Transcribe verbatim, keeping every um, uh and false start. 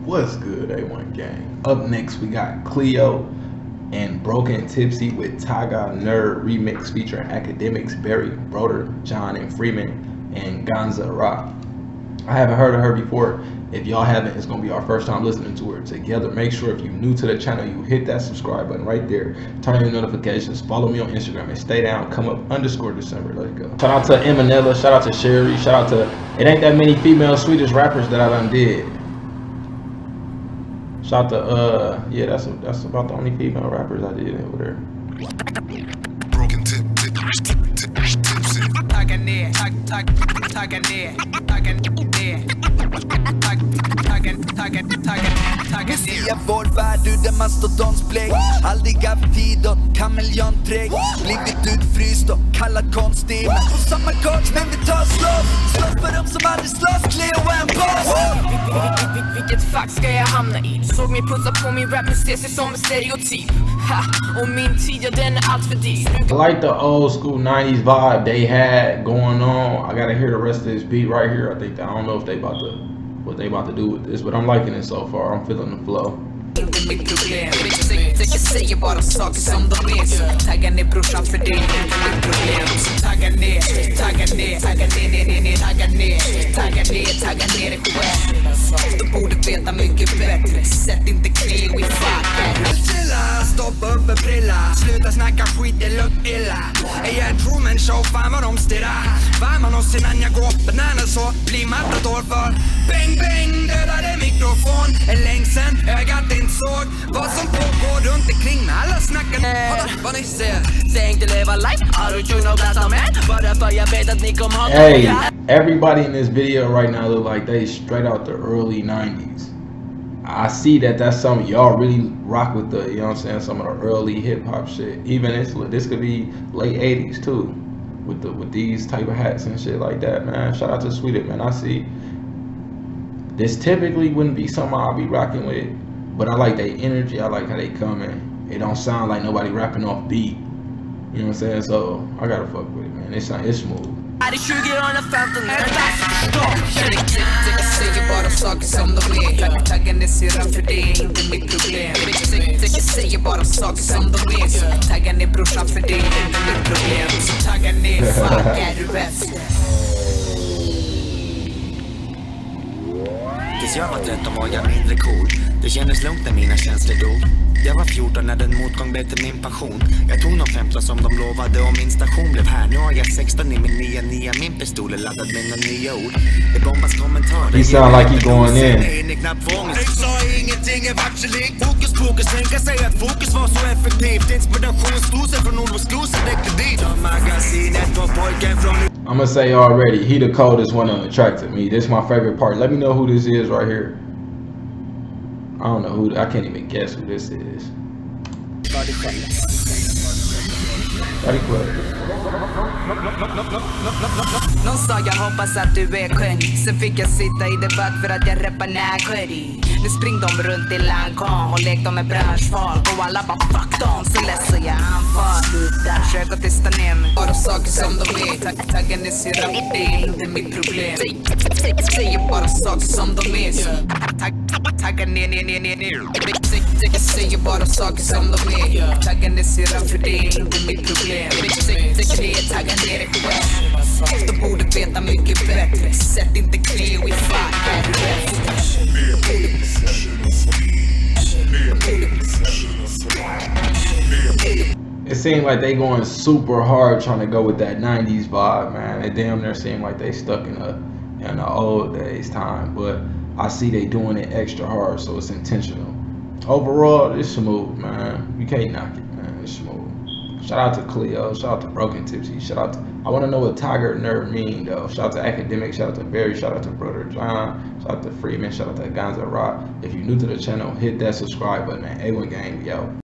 What's good, A one gang? Up next, we got Cleo and Broken Tipsy with Tyga Nerd remix featuring Academics, Barry, Broder, John, and Freeman, and Ganza Rock. I haven't heard of her before. If y'all haven't, it's gonna be our first time listening to her together. Make sure if you're new to the channel, you hit that subscribe button right there. Turn on your notifications. Follow me on Instagram and stay down. Come up underscore December. Let's go. Shout out to Emanella. Shout out to Sherry. Shout out to. It ain't that many female Swedish rappers that I done did. Shout out to uh yeah, that's a, that's about the only female rappers I did over there. Broken tip, tip, tip, tip, tipsy. Tagga ner, tagg, tagg, tagga ner, tagga ner, tagga, tagga, tagga, tagga ner. Jag vår värld ur den mastodontsplägg. Aldrig haft tid och kameleonträgg. Blivit utfryst och kallad konstig. Men på samma coach, men vi tar slåss. Slåss för dem som aldrig slåss, Cleo är en boss. Vilket fack ska jag hamna i? Såg mig putsa på min rap, nu ses det som en stereotyp. Ha, och min tid, ja den är allt för dyr. I like the old school nineties vibe they had going on. I gotta hear the rest of this beat right here. I think I don't know if they about to what they about to do with this, but I'm liking it so far. I'm feeling the flow. Inte mitt problem. Jag säger bara saker som de är. Tagga ner brorsan för det är inte mitt problem. Tagga ner, tagga ner, tagga ner, ner, ner, ner, tagga ner, tagga ner, tagga ner dig själv. Du borde veta mycket bättre. Sätt inte Cleo i facken. Chilla, stoppa upp en brilla. Sluta snacka skit, det luktar illa. Jag är Truman Show, fan vad de stirrar. Var man oss innan jag går banana så blir matador för bang bang, dödade mikrofon. En längsen, ögat inte såg vad som pågår runt omkring när alla snackar. Hör vad ni ser. Tänkte leva life, har du tjuna och blasta med. Bara för jag vet att ni kommer ha. Hey, everybody in this video right now look like they straight out the early nineties. I see that that's some y'all really rock with the, you know what I'm saying, some of the early hip hop shit. Even this, this could be late eighties too, with the with these type of hats and shit like that, man. Shout out to Sweden, man. I see this typically wouldn't be something I'll be rocking with, but I like their energy. I like how they come in. It don't sound like nobody rapping off beat. You know what I'm saying? So I gotta fuck with it, man. It's it's smooth. Är det tjugo år femton är det dags för stopp. Jag säger bara saker som de är. Tagga ner syrran för det är inte mitt problem. Jag säger bara saker som de är. Tagga ner brorsan för det är inte mitt problem. Så tagga ner, fuck är du efter. Tills jag var tretton var jag mindre cool. Det kändes lugnt när mina känslor dog. Jag var fjorton när den motgång blev till min passion. Jag tog de femton som de lovade och min station blev här. Nu har jag sexton i min nya nya. Min pistol är laddad med några nya ord. Det bombas kommentarer. He sound like he going in. Jag sa ingenting är vackelig. Fokus, fokus, tänka sig att fokus var så effektivt. Inspirationsdosen från Olvosdosen räckte dit. Magasinet var pojken från... I'm gonna say already, he the coldest one on the track to me. This is my favorite part. Let me know who this is right here. I don't know who, I can't even guess who this is. Body Club. Någon sa jag hoppas att du är skön. Sen fick jag sitta i debatt för att jag rappar närskördig. Nu spring de runt i Lancôme och lek dem med branschfolk. Och alla bara fuck dem, så läser jag anfall. Försök att tysta ner mig. Bara saker som de är. Tagga ner syrran, det är inte mitt problem. Säger bara saker som de är. Tagga ner, ner, ner, ner, ner. Jag säger bara saker som de är. Tagga ner syrran, för det är inte mitt problem. Tagga ner dig själv. Du borde veta mycket bättre. Sätt inte Cleo i facken. It seems like they going super hard trying to go with that nineties vibe, man. It damn near seem like they stuck in a in the old days time, but I see they doing it extra hard, so it's intentional. Overall, it's smooth, man. You can't knock it, man. It's smooth. Shout out to Cleo. Shout out to Broken Tipsy. Shout out to, I want to know what Tyga Nerd mean though. Shout out to Academic. Shout out to Barry. Shout out to Broder John. Shout out to Freeman. Shout out to Ganza Rock. If you're new to the channel, hit that subscribe button, man. A one gang, yo.